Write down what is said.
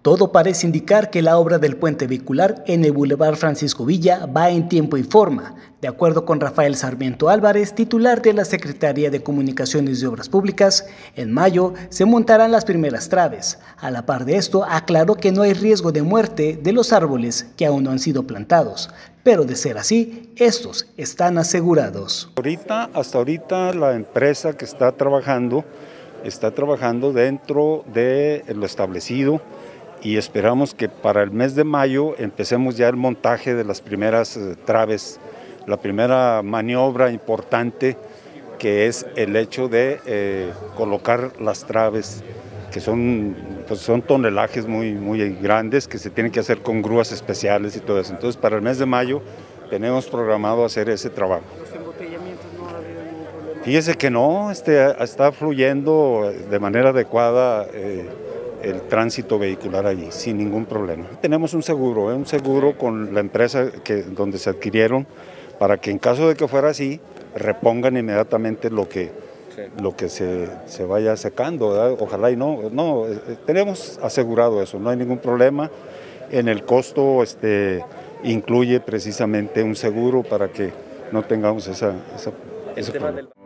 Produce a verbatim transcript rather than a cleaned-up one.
Todo parece indicar que la obra del puente vehicular en el Boulevard Francisco Villa va en tiempo y forma. De acuerdo con Rafael Sarmiento Álvarez, titular de la Secretaría de Comunicaciones y Obras Públicas, en mayo se montarán las primeras traves. A la par de esto, aclaró que no hay riesgo de muerte de los árboles que aún no han sido plantados, pero de ser así, estos están asegurados. Ahorita, hasta ahorita la empresa que está trabajando, está trabajando dentro de lo establecido, y esperamos que para el mes de mayo empecemos ya el montaje de las primeras eh, traves, la primera maniobra importante, que es el hecho de eh, colocar las traves, que son, pues son tonelajes muy, muy grandes, que se tienen que hacer con grúas especiales y todo eso. Entonces, para el mes de mayo tenemos programado hacer ese trabajo. ¿Los embotellamientos no ha habido ningún problema? Fíjese que no, este, está fluyendo de manera adecuada eh, el tránsito vehicular allí, sin ningún problema. Tenemos un seguro, ¿eh? un seguro con la empresa que, donde se adquirieron, para que en caso de que fuera así, repongan inmediatamente lo que, sí. lo que se, se vaya secando, ¿verdad? Ojalá y no, no, eh, tenemos asegurado eso, no hay ningún problema. En el costo este, incluye precisamente un seguro para que no tengamos esa, esa, ese problema.